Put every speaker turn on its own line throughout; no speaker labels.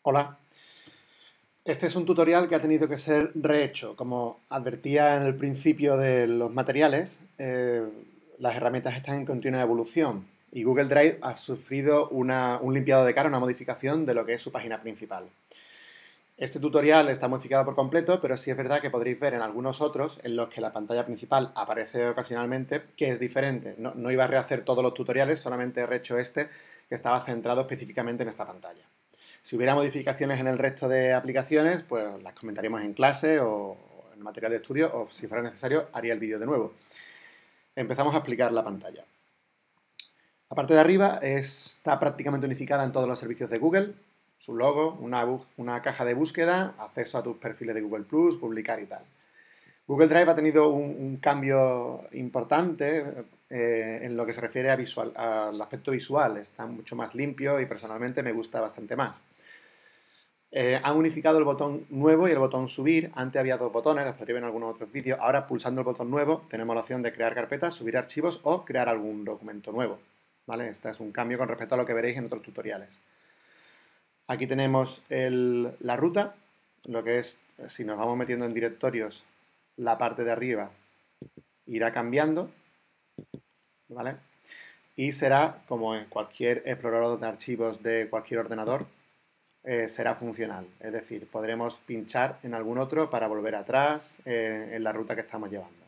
Hola, este es un tutorial que ha tenido que ser rehecho. Como advertía en el principio de los materiales, las herramientas están en continua evolución y Google Drive ha sufrido un limpiado de cara, una modificación de lo que es su página principal. Este tutorial está modificado por completo, pero sí es verdad que podréis ver en algunos otros en los que la pantalla principal aparece ocasionalmente, que es diferente. No iba a rehacer todos los tutoriales, solamente he rehecho este que estaba centrado específicamente en esta pantalla. Si hubiera modificaciones en el resto de aplicaciones, pues las comentaríamos en clase o en material de estudio, o si fuera necesario, haría el vídeo de nuevo. Empezamos a explicar la pantalla. La parte de arriba está prácticamente unificada en todos los servicios de Google. Su logo, una caja de búsqueda, acceso a tus perfiles de Google+, publicar y tal. Google Drive ha tenido un cambio importante en lo que se refiere al aspecto visual. Está mucho más limpio y personalmente me gusta bastante más. Han unificado el botón nuevo y el botón subir. Antes había dos botones, los podréis ver en algunos otros vídeos. Ahora, pulsando el botón nuevo, tenemos la opción de crear carpetas, subir archivos o crear algún documento nuevo. ¿Vale? Este es un cambio con respecto a lo que veréis en otros tutoriales. Aquí tenemos la ruta, lo que es, si nos vamos metiendo en directorios, la parte de arriba irá cambiando, ¿vale? Y será, como en cualquier explorador de archivos de cualquier ordenador, será funcional. Es decir, podremos pinchar en algún otro para volver atrás en la ruta que estamos llevando.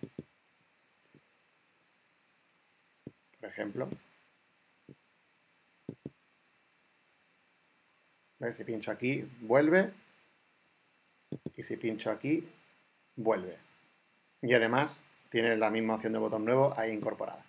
Por ejemplo, ¿ves? Si pincho aquí, vuelve. Y si pincho aquí, vuelve. Y además tiene la misma opción de botón nuevo ahí incorporada.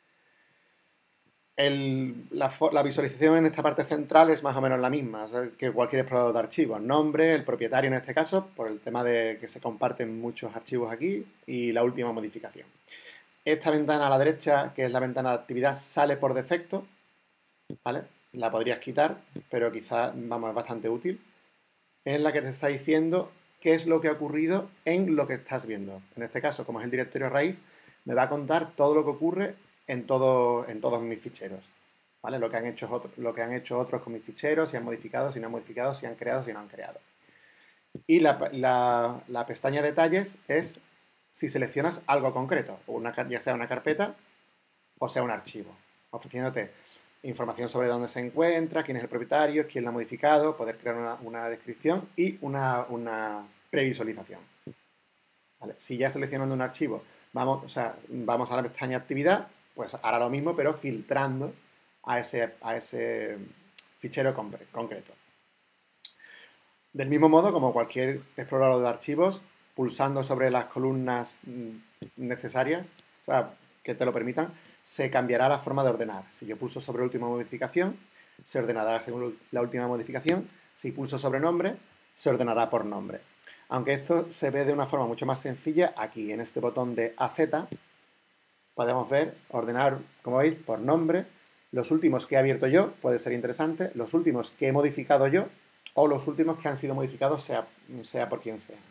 La visualización en esta parte central es más o menos la misma que cualquier explorador de archivos. Nombre, el propietario en este caso, por el tema de que se comparten muchos archivos aquí, y la última modificación. Esta ventana a la derecha, que es la ventana de actividad, sale por defecto, ¿vale? La podrías quitar, pero quizás, vamos, es bastante útil. En la que te está diciendo qué es lo que ha ocurrido en lo que estás viendo. En este caso, como es el directorio raíz, me va a contar todo lo que ocurre en todos mis ficheros. ¿Vale? Lo que han hecho otros con mis ficheros, si han modificado, si no han modificado, si han creado, si no han creado. Y la pestaña detalles es si seleccionas algo concreto, ya sea una carpeta o sea un archivo, ofreciéndote información sobre dónde se encuentra, quién es el propietario, quién lo ha modificado, poder crear una descripción y una previsualización. ¿Vale? Si ya seleccionando un archivo vamos a la pestaña actividad, pues hará lo mismo, pero filtrando a ese fichero concreto. Del mismo modo, como cualquier explorador de archivos, pulsando sobre las columnas necesarias, o sea, que te lo permitan, se cambiará la forma de ordenar. Si yo pulso sobre última modificación, se ordenará según la última modificación. Si pulso sobre nombre, se ordenará por nombre. Aunque esto se ve de una forma mucho más sencilla, aquí en este botón de AZ podemos ver, ordenar, como veis, por nombre. Los últimos que he abierto yo, puede ser interesante, los últimos que he modificado yo o los últimos que han sido modificados, sea por quien sea.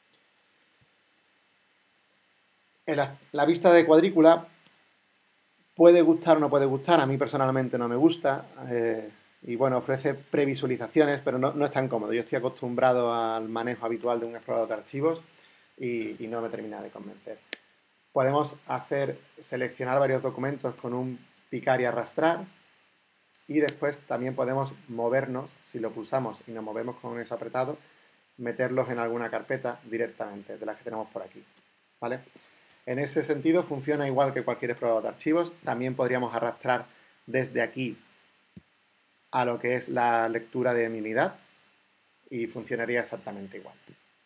La vista de cuadrícula puede gustar o no puede gustar, a mí personalmente no me gusta, y bueno, ofrece previsualizaciones, pero no es tan cómodo. Yo estoy acostumbrado al manejo habitual de un explorador de archivos y no me termina de convencer. Podemos seleccionar varios documentos con un picar y arrastrar, y después también podemos movernos, si lo pulsamos y nos movemos con eso apretado, meterlos en alguna carpeta directamente, de las que tenemos por aquí, ¿vale? En ese sentido funciona igual que cualquier explorador de archivos. También podríamos arrastrar desde aquí a lo que es la lectura de mi unidad y funcionaría exactamente igual.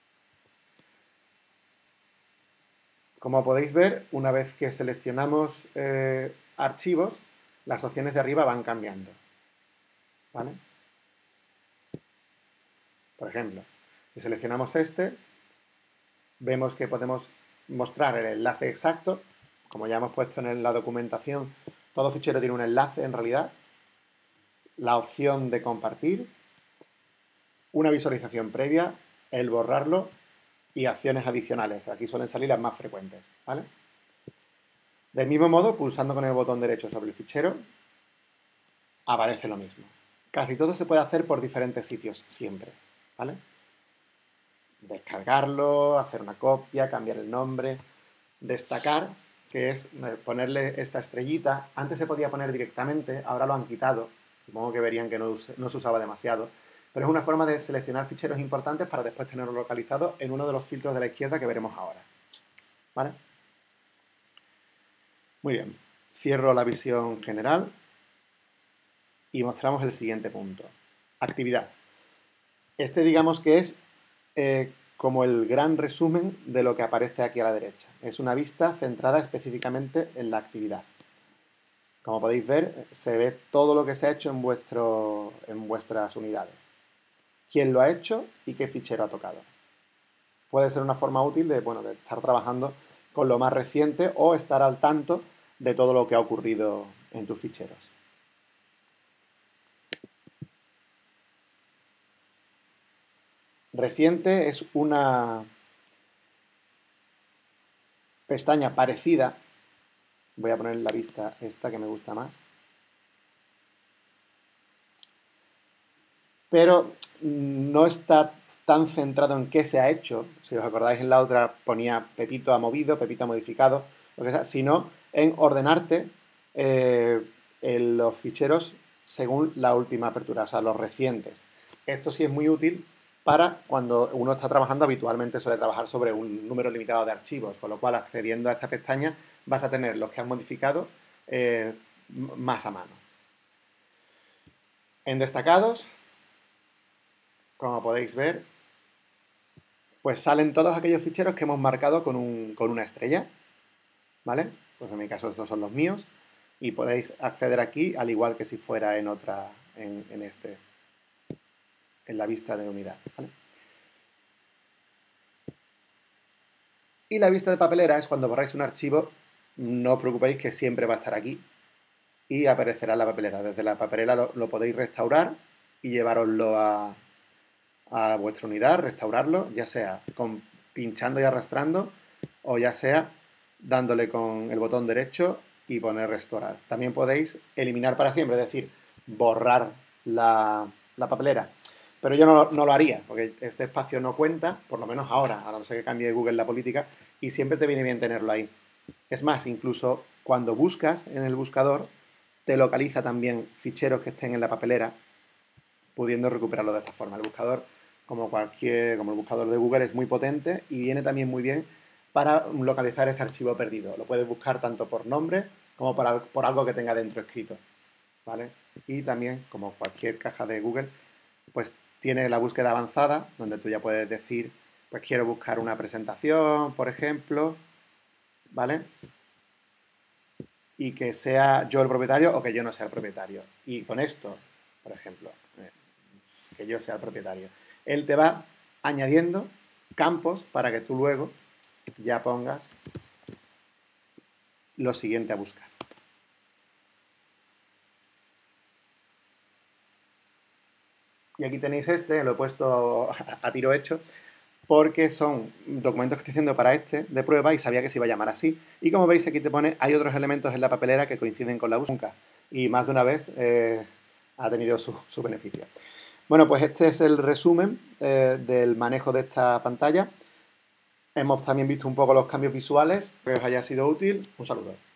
Como podéis ver, una vez que seleccionamos archivos, las opciones de arriba van cambiando, ¿vale? Por ejemplo, si seleccionamos este, vemos que podemos mostrar el enlace exacto. Como ya hemos puesto en la documentación, todo fichero tiene un enlace en realidad, la opción de compartir, una visualización previa, el borrarlo y acciones adicionales. Aquí suelen salir las más frecuentes, ¿vale? Del mismo modo, pulsando con el botón derecho sobre el fichero, aparece lo mismo. Casi todo se puede hacer por diferentes sitios, siempre, ¿vale? Descargarlo, hacer una copia, cambiar el nombre, destacar, que es ponerle esta estrellita. Antes se podía poner directamente, ahora lo han quitado. Supongo que verían que no se usaba demasiado. Pero es una forma de seleccionar ficheros importantes para después tenerlo localizado en uno de los filtros de la izquierda que veremos ahora. ¿Vale? Muy bien. Cierro la visión general y mostramos el siguiente punto. Actividad. Este digamos que es como el gran resumen de lo que aparece aquí a la derecha. Es una vista centrada específicamente en la actividad. Como podéis ver, se ve todo lo que se ha hecho en vuestras unidades. Quién lo ha hecho y qué fichero ha tocado. Puede ser una forma útil de estar trabajando con lo más reciente o estar al tanto de todo lo que ha ocurrido en tus ficheros. Reciente es una pestaña parecida. Voy a poner la vista esta que me gusta más. Pero no está tan centrado en qué se ha hecho. Si os acordáis, en la otra ponía Pepito ha movido, Pepito ha modificado, lo que sea, sino en ordenarte en los ficheros según la última apertura, o sea, los recientes. Esto sí es muy útil para cuando uno está trabajando, habitualmente suele trabajar sobre un número limitado de archivos, con lo cual accediendo a esta pestaña vas a tener los que han modificado más a mano. En destacados, como podéis ver, pues salen todos aquellos ficheros que hemos marcado con una estrella, ¿vale? Pues en mi caso estos son los míos y podéis acceder aquí al igual que si fuera en la vista de unidad, ¿vale? Y la vista de papelera es cuando borráis un archivo, no os preocupéis que siempre va a estar aquí y aparecerá en la papelera. Desde la papelera lo podéis restaurar y llevaroslo a vuestra unidad, restaurarlo, ya sea pinchando y arrastrando o ya sea dándole con el botón derecho y poner restaurar. También podéis eliminar para siempre, es decir, borrar la papelera. Pero yo no lo haría, porque este espacio no cuenta, por lo menos ahora, a no ser que cambie Google la política, y siempre te viene bien tenerlo ahí. Es más, incluso cuando buscas en el buscador, te localiza también ficheros que estén en la papelera, pudiendo recuperarlo de esta forma. El buscador, como el buscador de Google, es muy potente y viene también muy bien para localizar ese archivo perdido. Lo puedes buscar tanto por nombre como por algo que tenga dentro escrito, ¿vale? Y también, como cualquier caja de Google, pues tiene la búsqueda avanzada, donde tú ya puedes decir, pues quiero buscar una presentación, por ejemplo, ¿vale? Y que sea yo el propietario o que yo no sea el propietario. Y con esto, por ejemplo, que yo sea el propietario, él te va añadiendo campos para que tú luego ya pongas lo siguiente a buscar. Y aquí tenéis lo he puesto a tiro hecho, porque son documentos que estoy haciendo para de prueba y sabía que se iba a llamar así. Y como veis aquí te pone, hay otros elementos en la papelera que coinciden con la búsqueda. Y más de una vez ha tenido su beneficio. Bueno, pues este es el resumen del manejo de esta pantalla. Hemos también visto un poco los cambios visuales. Que os haya sido útil. Un saludo.